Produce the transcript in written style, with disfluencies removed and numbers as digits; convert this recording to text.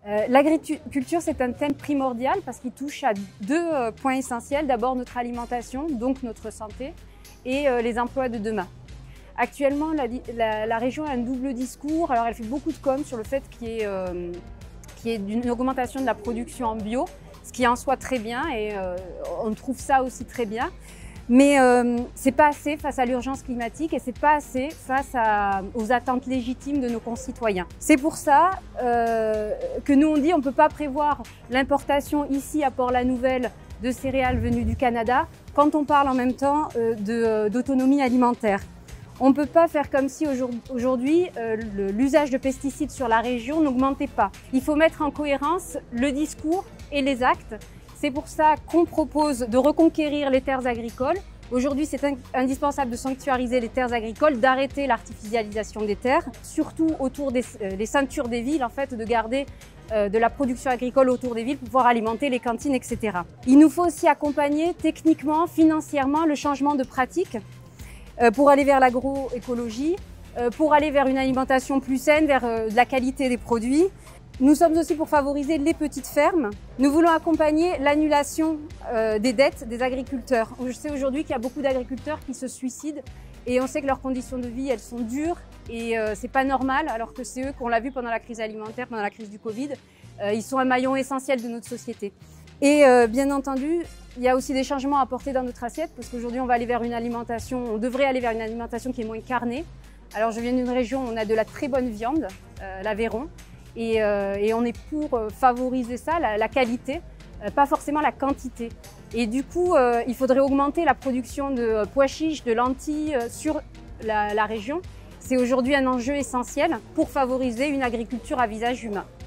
L'agriculture, c'est un thème primordial parce qu'il touche à deux points essentiels. D'abord, notre alimentation, donc notre santé, et les emplois de demain. Actuellement, la région a un double discours. Alors, elle fait beaucoup de com' sur le fait qu'il y ait une augmentation de la production en bio, ce qui est en soi très bien et on trouve ça aussi très bien. Mais c'est pas assez face à l'urgence climatique et c'est pas assez face aux attentes légitimes de nos concitoyens. C'est pour ça que nous on dit on ne peut pas prévoir l'importation ici à Port-la-Nouvelle de céréales venues du Canada quand on parle en même temps d'autonomie alimentaire. On ne peut pas faire comme si aujourd'hui l'usage de pesticides sur la région n'augmentait pas. Il faut mettre en cohérence le discours et les actes. C'est pour ça qu'on propose de reconquérir les terres agricoles. Aujourd'hui, c'est indispensable de sanctuariser les terres agricoles, d'arrêter l'artificialisation des terres, surtout autour des ceintures des villes, en fait, de garder de la production agricole autour des villes pour pouvoir alimenter les cantines, etc. Il nous faut aussi accompagner techniquement, financièrement le changement de pratique pour aller vers l'agroécologie, pour aller vers une alimentation plus saine, vers de la qualité des produits. Nous sommes aussi pour favoriser les petites fermes. Nous voulons accompagner l'annulation des dettes des agriculteurs. Je sais aujourd'hui qu'il y a beaucoup d'agriculteurs qui se suicident et on sait que leurs conditions de vie, elles sont dures et c'est pas normal alors que c'est eux qu'on l'a vu pendant la crise alimentaire, pendant la crise du Covid. Ils sont un maillon essentiel de notre société. Et bien entendu, il y a aussi des changements à apporter dans notre assiette parce qu'aujourd'hui on va aller vers une alimentation, on devrait aller vers une alimentation qui est moins carnée. Alors je viens d'une région où on a de la très bonne viande, l'Aveyron. Et on est pour favoriser ça, la qualité, pas forcément la quantité. Et du coup, il faudrait augmenter la production de pois chiches, de lentilles sur la région. C'est aujourd'hui un enjeu essentiel pour favoriser une agriculture à visage humain.